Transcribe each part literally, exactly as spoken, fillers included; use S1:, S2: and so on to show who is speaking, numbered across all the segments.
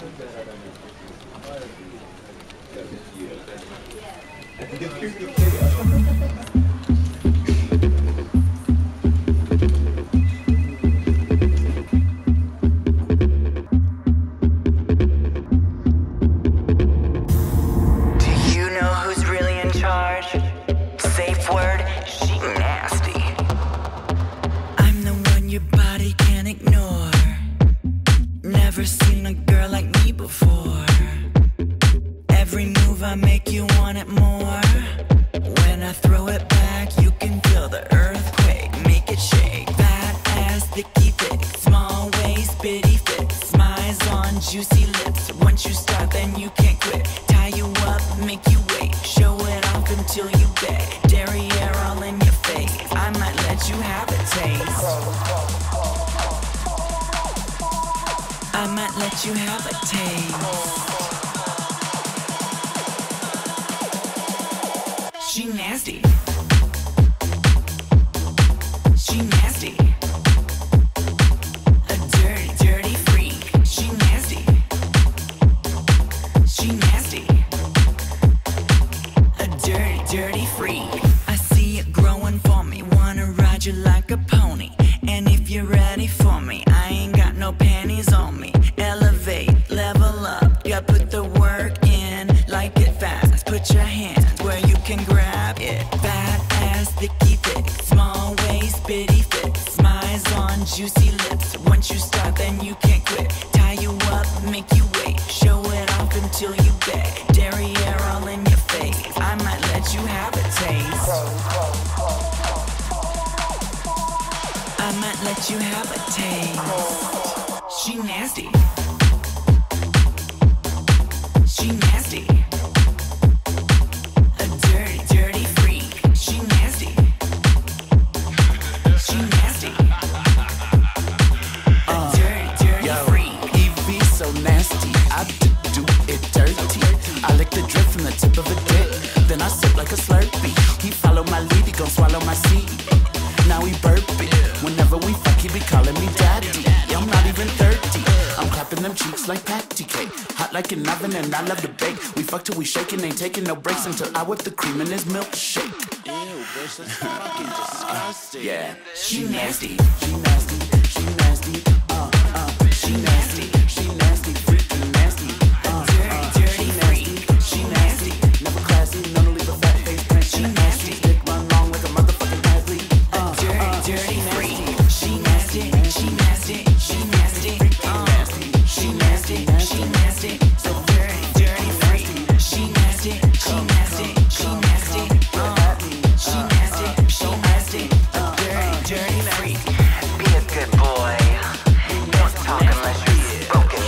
S1: Taking no breaks until I whip the cream in his milkshake. Ew, bitch, that's fucking disgusting. Yeah, she nasty, she nasty, she nasty, uh, uh, she nasty, she nasty, freaking nasty, uh, uh, dirty, she nasty, she nasty, never classy, none to leave a fat face print. She nasty, dick run long like a motherfucking athlete. Uh, dirty, dirty, freak. She nasty, she nasty, she nasty, uh, she nasty, she nasty, so dirty, dirty, freak. She nasty, she nasty, she nasty, uh, she nasty, she nasty, a dirty, dirty freak.
S2: Be a good boy. Don't talk unless you're spoken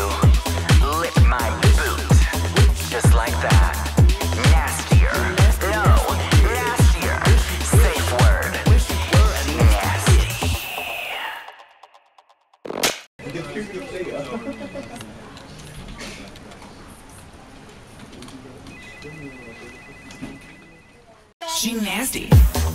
S2: to. Lick my boot, just like that. Nastier, no, nastier. Safe word, nasty.
S1: She nasty.